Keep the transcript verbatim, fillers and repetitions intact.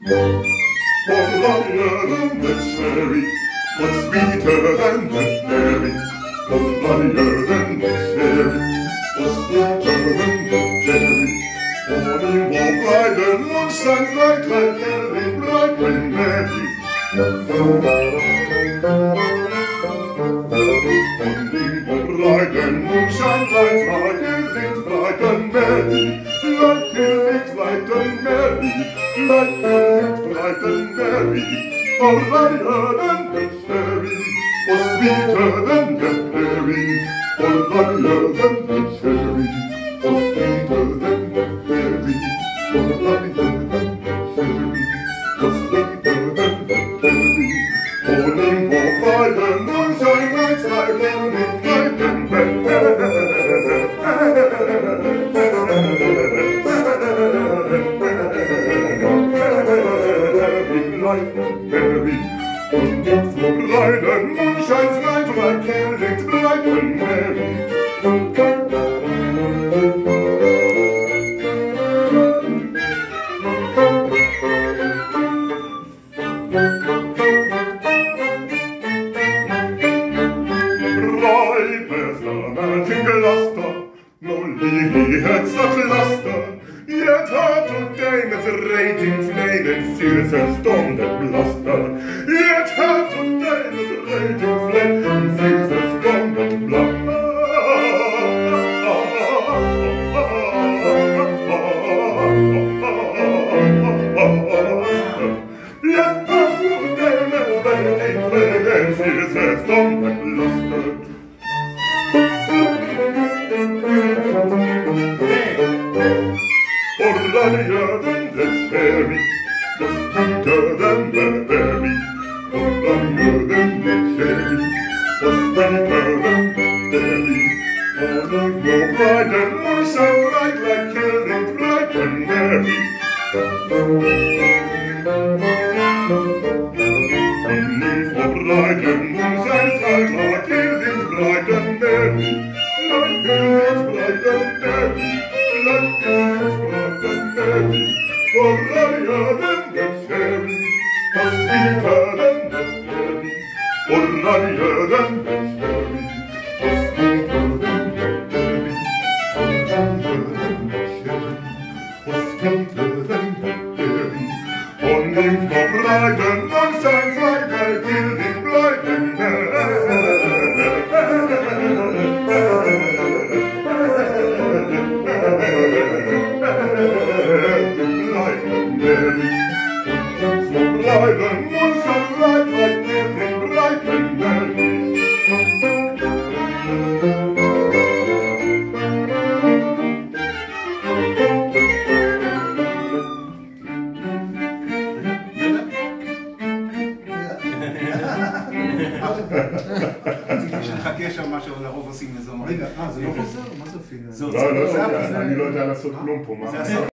Lovelier than the cherry, but sweeter than the berry. Lovelier than the cherry, but sweeter than the berry. Morning more bright and moon shines bright like gilding bright and merry. Morning more bright and moon shines bright like gilding bright and merry. Like gilding bright and merry. Like gilding bright and merry. Oh, lovelier than the cherry, oh, sweeter than the berry. Oh, lovelier than the cherry, oh, sweeter than the berry. Oh, lovelier than the cherry, oh, sweeter than the berry. Morning more bright and moonshine nights like gilding bright and merry. Like berry, and it's so bright and moon shines bright like gilding bright and merry. Bright as the mountain gluster, no lily had such luster. Yet her today is a raging flame and feels a storm that bluster. Yet her today is a raging flame and feels a storm that bluster. Yet her today is a raging flame and feels a storm that bluster. Oh, lovelier than the cherry, oh, sweeter than the berry. Oh, lovelier than the cherry, oh, sweeter than the berry. Morning more bright and moon shines bright like gilding bright and merry. Morning more bright and moon shines bright like gilding bright and merry. Like gilding bright and merry. Like gilding bright and merry. Oh, lovelier than the cherry, oh, sweeter than the berry. Oh, lovelier than the cherry, oh, sweeter than the berry. Oh, lovelier than the cherry, oh, sweeter than the berry. Morning more bright and moon shines bright like gilding bright and merry. Bright and moon shines bright like gilding bright and merry. רציתי שנחכה שם משהו, לרוב עושים איזו... רגע, אה, זה לא חוזר? מה זה פינה? לא, לא, אני לא יודע לעשות כלום פה.